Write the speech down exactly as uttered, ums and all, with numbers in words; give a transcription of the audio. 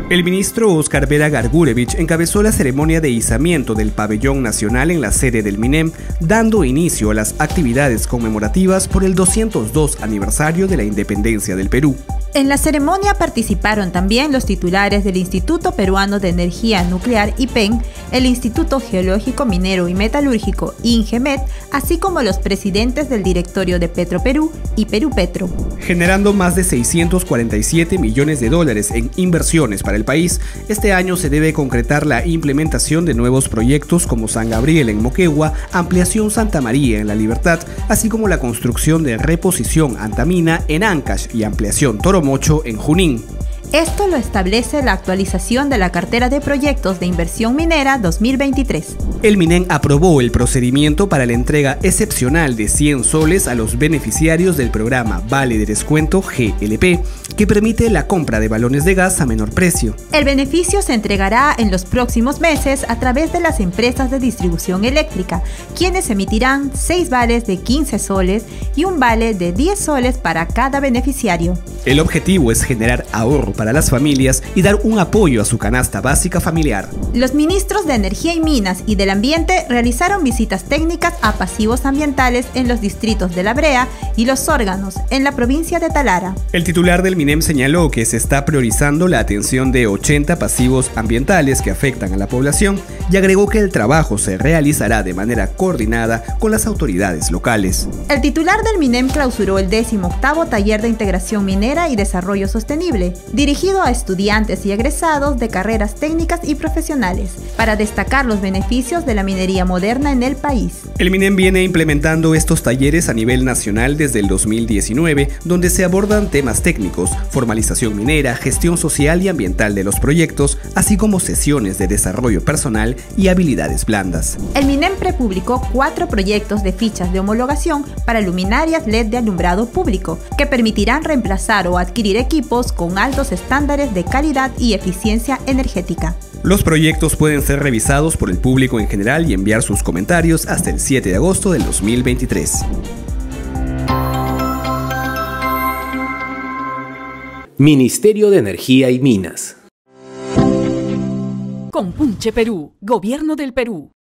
El ministro Óscar Vera Gargurevich encabezó la ceremonia de izamiento del pabellón nacional en la sede del MINEM, dando inicio a las actividades conmemorativas por el doscientos dos aniversario de la independencia del Perú. En la ceremonia participaron también los titulares del Instituto Peruano de Energía Nuclear I P E N, el Instituto Geológico Minero y Metalúrgico INGEMET, así como los presidentes del directorio de Petroperú y Perú Petro. Generando más de seiscientos cuarenta y siete millones de dólares en inversiones para el país, este año se debe concretar la implementación de nuevos proyectos como San Gabriel en Moquegua, Ampliación Santa María en La Libertad, así como la construcción de reposición Antamina en Ancash y Ampliación Toromocho en Junín. Esto lo establece la actualización de la Cartera de Proyectos de Inversión Minera dos mil veintitrés. El MINEM aprobó el procedimiento para la entrega excepcional de cien soles a los beneficiarios del programa Vale de Descuento G L P, que permite la compra de balones de gas a menor precio. El beneficio se entregará en los próximos meses a través de las empresas de distribución eléctrica, quienes emitirán seis vales de quince soles y un vale de diez soles para cada beneficiario. El objetivo es generar ahorro para las familias y dar un apoyo a su canasta básica familiar. Los ministros de Energía y Minas y del Ambiente realizaron visitas técnicas a pasivos ambientales en los distritos de La Brea y Los Órganos, en la provincia de Talara. El titular del MINEM señaló que se está priorizando la atención de ochenta pasivos ambientales que afectan a la población y agregó que el trabajo se realizará de manera coordinada con las autoridades locales. El titular del MINEM clausuró el décimo octavo Taller de Integración Minera y Desarrollo Sostenible, dirigido a estudiantes y egresados de carreras técnicas y profesionales, para destacar los beneficios de la minería moderna en el país. El MINEM viene implementando estos talleres a nivel nacional desde el dos mil diecinueve, donde se abordan temas técnicos, formalización minera, gestión social y ambiental de los proyectos, así como sesiones de desarrollo personal y habilidades blandas. El MINEM prepublicó cuatro proyectos de fichas de homologación para luminarias L E D de alumbrado público, que permitirán reemplazar o adquirir equipos con altos estándares de calidad y eficiencia energética. Los proyectos pueden ser revisados por el público en general y enviar sus comentarios hasta el siete de agosto del dos mil veintitrés. Ministerio de Energía y Minas. Compunche Perú, Gobierno del Perú.